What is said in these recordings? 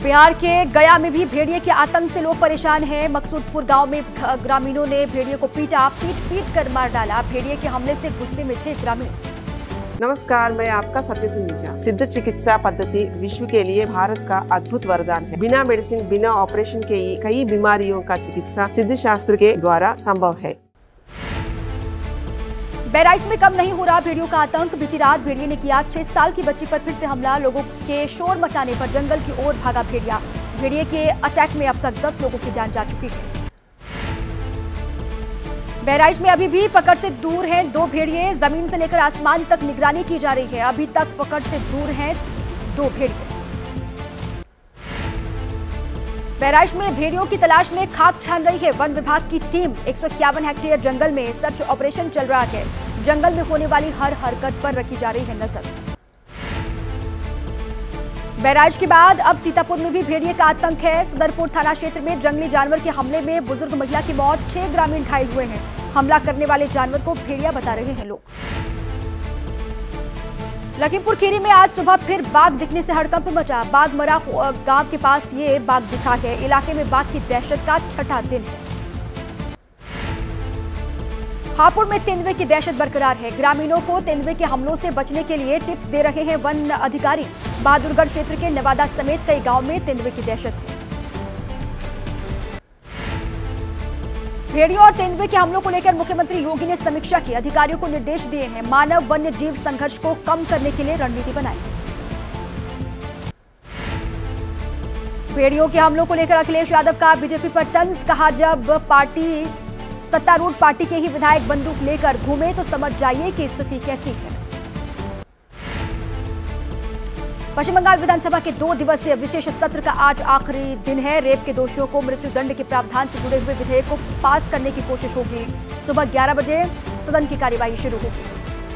बिहार के गया में भी भेड़िए के आतंक से लोग परेशान हैं। मकसूदपुर गांव में ग्रामीणों ने भेड़िए को पीटा, पीट कर मार डाला। भेड़िए के हमले से गुस्से में थे ग्रामीण। नमस्कार, मैं आपका सत्य सिंह। सिद्ध चिकित्सा पद्धति विश्व के लिए भारत का अद्भुत वरदान है। बिना मेडिसिन, बिना ऑपरेशन के कई बीमारियों का चिकित्सा सिद्ध शास्त्र के द्वारा संभव है। बहराइच में कम नहीं हो रहा भेड़ियों का आतंक। बीती रात भेड़िए ने किया 6 साल की बच्ची पर फिर से हमला। लोगों के शोर मचाने पर जंगल की ओर भागा भेड़िया। भेड़िए के अटैक में अब तक 10 लोगों की जान जा चुकी है। बहराइच में अभी भी पकड़ से दूर हैं 2 भेड़िए। जमीन से लेकर आसमान तक निगरानी की जा रही है। अभी तक पकड़ से दूर हैं 2 भेड़िए। बहराइच में भेड़ियों की तलाश में खाक छान रही है वन विभाग की टीम। 151 हेक्टेयर जंगल में सर्च ऑपरेशन चल रहा है। जंगल में होने वाली हर हरकत पर रखी जा रही है नजर। बहराइच के बाद अब सीतापुर में भी भेड़िए का आतंक है। सदरपुर थाना क्षेत्र में जंगली जानवर के हमले में बुजुर्ग महिला की मौत, 6 ग्रामीण घायल हुए हैं। हमला करने वाले जानवर को भेड़िया बता रहे हैं लोग। लखीमपुर खीरी में आज सुबह फिर बाघ दिखने से हड़कंप मचा। बाघमरा गांव के पास ये बाघ दिखा है। इलाके में बाघ की दहशत का 6ठा दिन है। हापुड़ में तेंदुए की दहशत बरकरार है। ग्रामीणों को तेंदुए के हमलों से बचने के लिए टिप्स दे रहे हैं वन अधिकारी। बहादुरगढ़ क्षेत्र के नवादा समेत कई गांव में तेंदुए की दहशत है। भेड़ियों और तेंदुए के हमलों को लेकर मुख्यमंत्री योगी ने समीक्षा की। अधिकारियों को निर्देश दिए हैं मानव वन्य जीव संघर्ष को कम करने के लिए रणनीति बनाएं। भेड़ियों के हमलों को लेकर अखिलेश यादव का बीजेपी पर तंज। कहा, जब पार्टी सत्तारूढ़ पार्टी के ही विधायक बंदूक लेकर घूमे तो समझ जाइए कि स्थिति कैसी है। पश्चिम बंगाल विधानसभा के 2 दिवसीय विशेष सत्र का आज आखिरी दिन है। रेप के दोषियों को मृत्युदंड के प्रावधान से जुड़े हुए विधेयक को पास करने की कोशिश होगी। सुबह 11 बजे सदन की कार्यवाही शुरू होगी।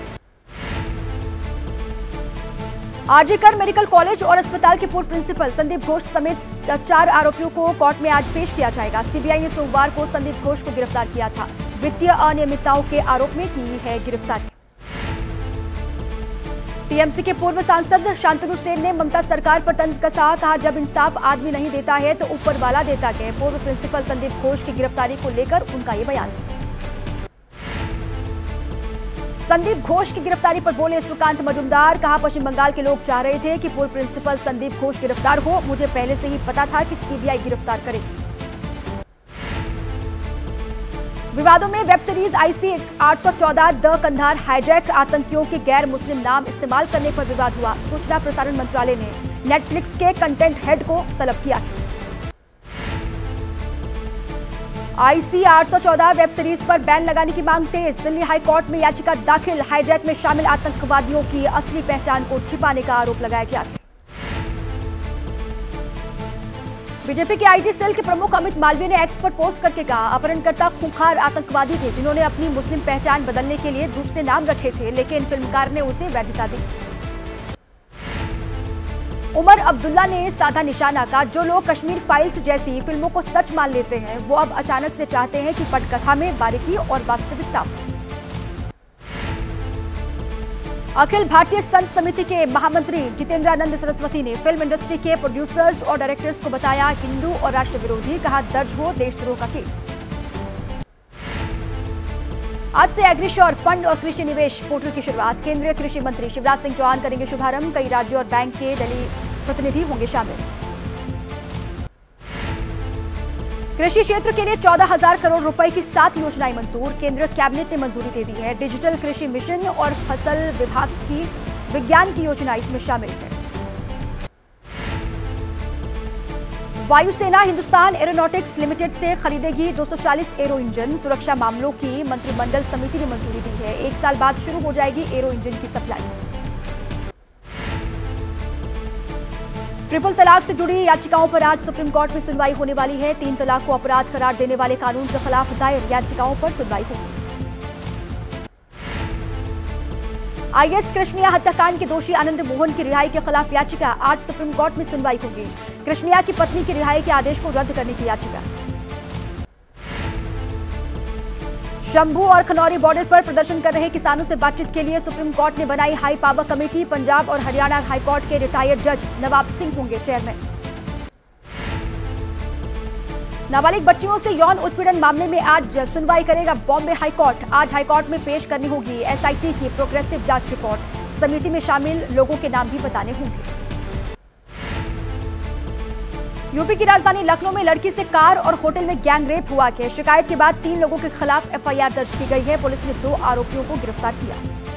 आरजीकर मेडिकल कॉलेज और अस्पताल के पूर्व प्रिंसिपल संदीप घोष समेत 4 आरोपियों को कोर्ट में आज पेश किया जाएगा। सीबीआई ने सोमवार को संदीप घोष को गिरफ्तार किया था। वित्तीय अनियमितताओं के आरोप में की है गिरफ्तारी। टीएमसी के पूर्व सांसद शांतनु सेन ने ममता सरकार पर तंज कसा। कहा, जब इंसाफ आदमी नहीं देता है तो ऊपर वाला देता है। पूर्व प्रिंसिपल संदीप घोष की गिरफ्तारी को लेकर उनका ये बयान। संदीप घोष की गिरफ्तारी पर बोले सुकांत मजुमदार। कहा, पश्चिम बंगाल के लोग चाह रहे थे कि पूर्व प्रिंसिपल संदीप घोष गिरफ्तार हो। मुझे पहले से ही पता था कि सीबीआई गिरफ्तार करेगी। विवादों में web series I 814 the Kandahar hijack आतंकियों के गैर मुस्लिम नाम इस्तेमाल करने पर विवाद हुआ। सूचना प्रसारण मंत्रालय ने नेटफ्लिक्स के कंटेंट हेड को तलब किया। आईसी 814 वेब सीरीज पर बैन लगाने की मांग तेज। दिल्ली हाई कोर्ट में याचिका दाखिल। हाईजैक में शामिल आतंकवादियों की असली पहचान को छिपाने का आरोप लगाया गया है। बीजेपी के आईटी सेल के प्रमुख अमित मालवीय ने एक्स पर पोस्ट करके कहा, अपहरणकर्ता खूंखार आतंकवादी थे जिन्होंने अपनी मुस्लिम पहचान बदलने के लिए दूसरे नाम रखे थे, लेकिन फिल्मकार ने उसे वैधता दी। उमर अब्दुल्ला ने साधा निशाना का, जो लोग कश्मीर फाइल्स जैसी फिल्मों को सच मान लेते हैं वो अब अचानक से चाहते हैं कि पटकथा में बारीकी और वास्तविकता। अखिल भारतीय संत समिति के महामंत्री जितेंद्रानंद सरस्वती ने फिल्म इंडस्ट्री के प्रोड्यूसर्स और डायरेक्टर्स को बताया हिंदू और राष्ट्र विरोधी। कहा, दर्ज हो देशद्रोह का केस। आज से एग्रीश्योर फंड और कृषि निवेश पोर्टल की शुरुआत। केंद्रीय कृषि मंत्री शिवराज सिंह चौहान करेंगे शुभारंभ। कई राज्यों और बैंक के दिल्ली प्रतिनिधि होंगे शामिल। कृषि क्षेत्र के लिए 14,000 करोड़ रुपए की 7 योजनाएं मंजूर। केंद्रीय कैबिनेट ने मंजूरी दे दी है। डिजिटल कृषि मिशन और फसल विभाग की विज्ञान की योजना इसमें शामिल है। वायुसेना हिंदुस्तान एरोनॉटिक्स लिमिटेड से खरीदेगी 240 एरो इंजन। सुरक्षा मामलों की मंत्रिमंडल समिति ने मंजूरी दी है। 1 साल बाद शुरू हो जाएगी एरो इंजन की सप्लाई। ट्रिपल तलाक से जुड़ी याचिकाओं पर आज सुप्रीम कोर्ट में सुनवाई होने वाली है। 3 तलाक को अपराध करार देने वाले कानून के खिलाफ दायर याचिकाओं पर सुनवाई होगी। आईएएस कृष्णिया हत्याकांड के दोषी आनंद मोहन की रिहाई के खिलाफ याचिका आज सुप्रीम कोर्ट में सुनवाई होगी। कृष्णिया की पत्नी की रिहाई के आदेश को रद्द करने की याचिका। शंभू और खनौरी बॉर्डर पर प्रदर्शन कर रहे किसानों से बातचीत के लिए सुप्रीम कोर्ट ने बनाई हाई पावर कमेटी। पंजाब और हरियाणा हाईकोर्ट के रिटायर्ड जज नवाब सिंह होंगे चेयरमैन। नाबालिग बच्चियों से यौन उत्पीड़न मामले में आज सुनवाई करेगा बॉम्बे हाईकोर्ट। आज हाईकोर्ट में पेश करनी होगी एसआईटी की प्रोग्रेसिव जांच रिपोर्ट। समिति में शामिल लोगों के नाम भी बताने होंगे। यूपी की राजधानी लखनऊ में लड़की से कार और होटल में गैंग रेप हुआ है। शिकायत के बाद 3 लोगों के खिलाफ एफआईआर दर्ज की गई है। पुलिस ने 2 आरोपियों को गिरफ्तार किया।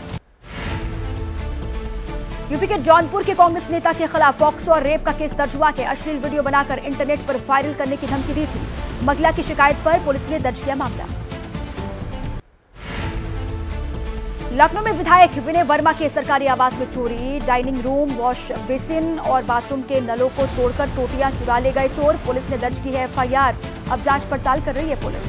यूपी के जौनपुर के कांग्रेस नेता के खिलाफ पॉक्सो और रेप का केस दर्ज हुआ है। अश्लील वीडियो बनाकर इंटरनेट पर वायरल करने की धमकी दी थी। महिला की शिकायत पर पुलिस ने दर्ज किया मामला। लखनऊ में विधायक विनय वर्मा के सरकारी आवास में चोरी। डाइनिंग रूम, वॉश बेसिन और बाथरूम के नलों को तोड़कर टोटियां चुरा ले गए चोर। पुलिस ने दर्ज की है एफआईआर। अब जांच पड़ताल कर रही है पुलिस।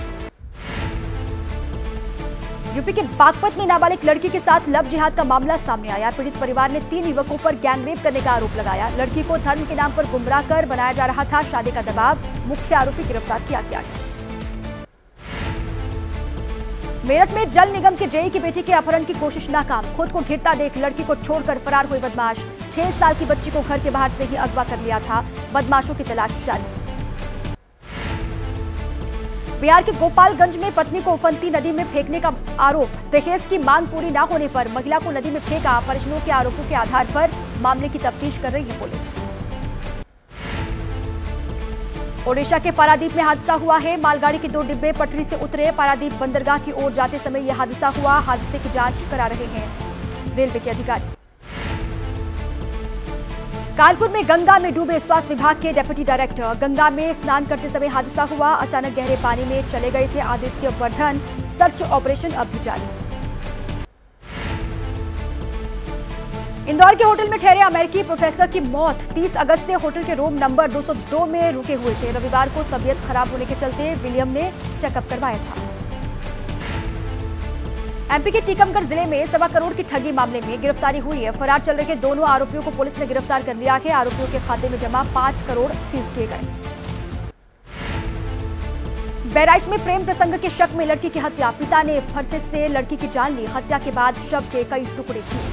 यूपी के बागपत में नाबालिग लड़की के साथ लव जिहाद का मामला सामने आया। पीड़ित परिवार ने 3 युवकों पर गैंगरेप करने का आरोप लगाया। लड़की को धर्म के नाम पर गुमराह कर बनाया जा रहा था शादी का दबाव। मुख्य आरोपी गिरफ्तार किया गया है। मेरठ में जल निगम के जेई की बेटी के अपहरण की कोशिश नाकाम। खुद को घिरता देख लड़की को छोड़कर फरार हुए बदमाश। 6 साल की बच्ची को घर के बाहर से ही अगवा कर लिया था। बदमाशों की तलाश जारी। बिहार के गोपालगंज में पत्नी को उफनती नदी में फेंकने का आरोप। दहेज की मांग पूरी न होने पर महिला को नदी में फेंका। परिजनों के आरोपों के आधार पर मामले की तफ्तीश कर रही है पुलिस। ओडिशा के पारादीप में हादसा हुआ है। मालगाड़ी के 2 डिब्बे पटरी से उतरे। पारादीप बंदरगाह की ओर जाते समय यह हादसा हुआ। हादसे की जांच करा रहे हैं रेलवे के अधिकारी। कानपुर में गंगा में डूबे स्वास्थ्य विभाग के डेप्यूटी डायरेक्टर। गंगा में स्नान करते समय हादसा हुआ। अचानक गहरे पानी में चले गए थे आदित्य वर्धन। सर्च ऑपरेशन अब भी जारी। इंदौर के होटल में ठहरे अमेरिकी प्रोफेसर की मौत। 30 अगस्त से होटल के रूम नंबर 202 में रुके हुए थे। रविवार को तबीयत खराब होने के चलते विलियम ने चेकअप करवाया था। एमपी के टीकमगढ़ जिले में 1.25 करोड़ की ठगी मामले में गिरफ्तारी हुई है। फरार चल रहे दोनों आरोपियों को पुलिस ने गिरफ्तार कर लिया है। आरोपियों के खाते में जमा 5 करोड़ सीज किए गए। बहराइच में प्रेम प्रसंग के शक में लड़की की हत्या। पिता ने फरसे से लड़की की जान ली। हत्या के बाद शव के कई टुकड़े किए।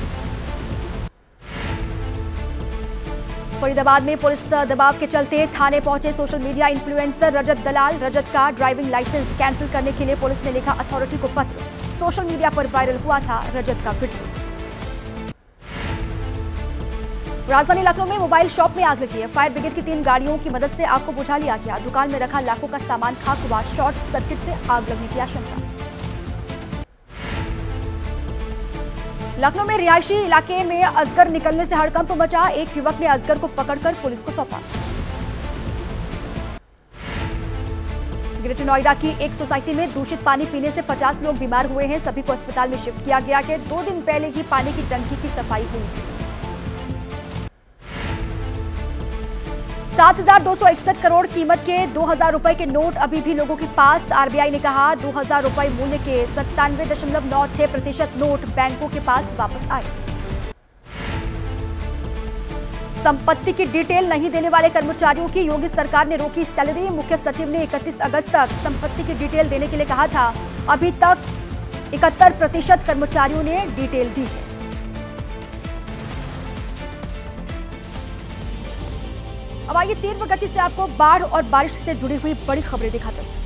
फरीदाबाद में पुलिस दबाव के चलते थाने पहुंचे social media influencer Rajat Dalal. Rajat का ड्राइविंग लाइसेंस कैंसिल करने के लिए पुलिस ने लिखा अथॉरिटी को पत्र। सोशल मीडिया पर वायरल हुआ था रजत का वीडियो। राजधानी लखनऊ में मोबाइल शॉप में आग लगी है। फायर ब्रिगेड की 3 गाड़ियों की मदद से आग को बुझा लिया गया। दुकान में रखा लाखों का सामान खाक हुआ। शॉर्ट सर्किट से आग लगने की आशंका। लखनऊ में रिहायशी इलाके में अजगर निकलने से हड़कंप मचा। एक युवक ने अजगर को पकड़कर पुलिस को सौंपा। ग्रेटर नोएडा की एक सोसाइटी में दूषित पानी पीने से 50 लोग बीमार हुए हैं। सभी को अस्पताल में शिफ्ट किया गया है। 2 दिन पहले ही पानी की टंकी की सफाई हुई थी। 7,261 करोड़ कीमत के 2,000 रुपए के नोट अभी भी लोगों के पास। आरबीआई ने कहा 2,000 रुपए मूल्य के 97.96% नोट बैंकों के पास वापस आए। संपत्ति की डिटेल नहीं देने वाले कर्मचारियों की योगी सरकार ने रोकी सैलरी। मुख्य सचिव ने 31 अगस्त तक संपत्ति की डिटेल देने के लिए कहा था। अभी तक 71% कर्मचारियों ने डिटेल दी है। अब आइए तीव्र गति से आपको बाढ़ और बारिश से जुड़ी हुई बड़ी खबरें दिखाते हैं।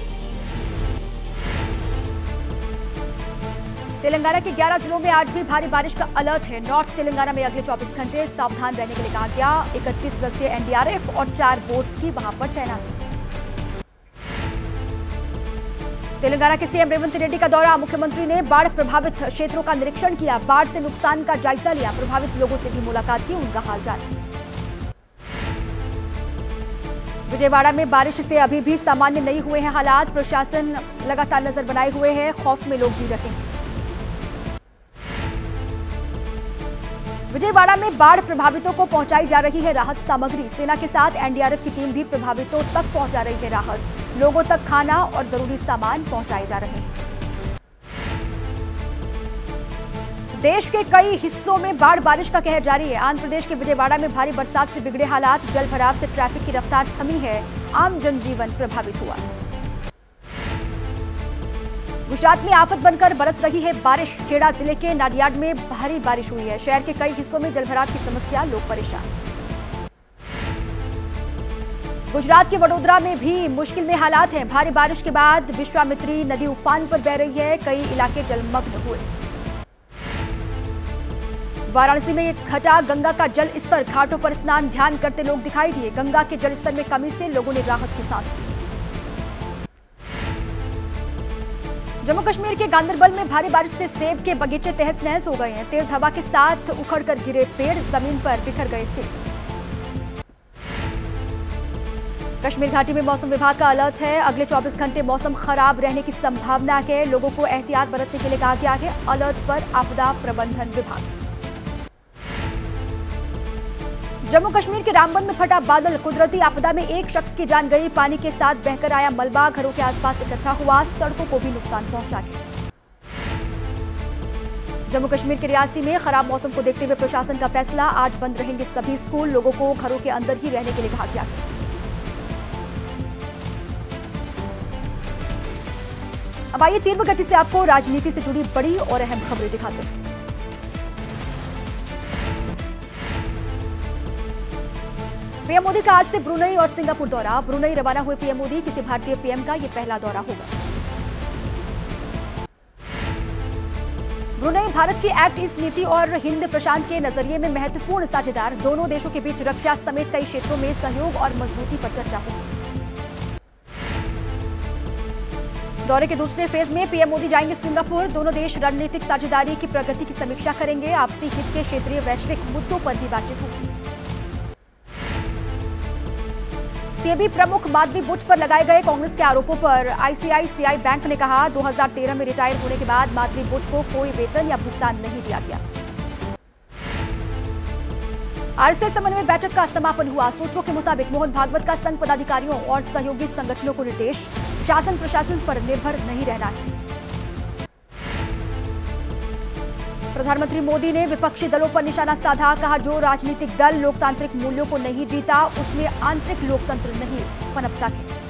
तेलंगाना के 11 जिलों में आज भी भारी बारिश का अलर्ट है। नॉर्थ तेलंगाना में अगले 24 घंटे सावधान रहने के लिए कहा गया। 31 सदस्यीय एनडीआरएफ और 4 बोट्स की वहां पर तैनात। तेलंगाना के सीएम रेवंत रेड्डी का दौरा। मुख्यमंत्री ने बाढ़ प्रभावित क्षेत्रों का निरीक्षण किया। बाढ़ से नुकसान का जायजा लिया। प्रभावित लोगों से भी मुलाकात की। उनका हाल जाना। विजयवाड़ा में बारिश से अभी भी सामान्य नहीं हुए हैं हालात। प्रशासन लगातार नजर बनाए हुए है। खौफ में लोग जी रहे हैं। विजयवाड़ा में बाढ़ प्रभावितों को पहुंचाई जा रही है राहत सामग्री। सेना के साथ एनडीआरएफ की टीम भी प्रभावितों तक पहुंचा रही है राहत। लोगों तक खाना और जरूरी सामान पहुंचाए जा रहे हैं। देश के कई हिस्सों में बाढ़ बारिश का कहर जारी है। आंध्र प्रदेश के विजयवाड़ा में भारी बरसात से बिगड़े हालात। जल भराव से ट्रैफिक की रफ्तार थमी है। आम जनजीवन प्रभावित हुआ। गुजरात में आफत बनकर बरस रही है बारिश। खेड़ा जिले के नाडियाड में भारी बारिश हुई है। शहर के कई हिस्सों में जलभराव की समस्या, लोग परेशान। गुजरात के वडोदरा में भी मुश्किल में हालात हैं। भारी बारिश के बाद विश्वामित्री नदी उफान पर बह रही है, कई इलाके जलमग्न हुए। वाराणसी में घटा गंगा का जल स्तर, घाटों पर स्नान ध्यान करते लोग दिखाई दिए। गंगा के जल स्तर में कमी से लोगों ने राहत की सांस ली। जम्मू कश्मीर के गांदरबल में भारी बारिश से सेब के बगीचे तहस नहस हो गए हैं। तेज हवा के साथ उखड़कर गिरे पेड़, जमीन पर बिखर गए सेब। कश्मीर घाटी में मौसम विभाग का अलर्ट है। अगले 24 घंटे मौसम खराब रहने की संभावना है। लोगों को एहतियात बरतने के लिए कहा गया है। अलर्ट पर आपदा प्रबंधन विभाग। जम्मू कश्मीर के रामबन में फटा बादल, कुदरती आपदा में एक शख्स की जान गई। पानी के साथ बहकर आया मलबा घरों के आसपास इकट्ठा हुआ, सड़कों को भी नुकसान पहुंचा गया। जम्मू कश्मीर के रियासी में खराब मौसम को देखते हुए प्रशासन का फैसला, आज बंद रहेंगे सभी स्कूल। लोगों को घरों के अंदर ही रहने के लिए कहा गया। अब आइए तीव्र गति से आपको राजनीति से जुड़ी बड़ी और अहम खबरें दिखाते हैं। पीएम मोदी का आज से ब्रुनई और सिंगापुर दौरा। ब्रुनई रवाना हुए पीएम मोदी, किसी भारतीय पीएम का यह पहला दौरा होगा। ब्रुनई भारत की एक्ट ईस्ट नीति और हिंद प्रशांत के नजरिए में महत्वपूर्ण साझेदार। दोनों देशों के बीच रक्षा समेत कई क्षेत्रों में सहयोग और मजबूती पर चर्चा होगी। दौरे के दूसरे फेज में पीएम मोदी जाएंगे सिंगापुर। दोनों देश रणनीतिक साझेदारी की प्रगति की समीक्षा करेंगे। आपसी हित के क्षेत्रीय वैश्विक मुद्दों पर भी बातचीत होगी। सीएबी प्रमुख माधवी बुच पर लगाए गए कांग्रेस के आरोपों पर आईसीआईसीआई बैंक ने कहा, 2013 में रिटायर होने के बाद माधवी बुच को कोई वेतन या भुगतान नहीं दिया गया। आरएसएस समन्वय बैठक का समापन हुआ। सूत्रों के मुताबिक मोहन भागवत का संघ पदाधिकारियों और सहयोगी संगठनों को निर्देश, शासन प्रशासन पर निर्भर नहीं रहना है। प्रधानमंत्री मोदी ने विपक्षी दलों पर निशाना साधा, कहा जो राजनीतिक दल लोकतांत्रिक मूल्यों को नहीं जीता उसमें आंतरिक लोकतंत्र नहीं पनपता है।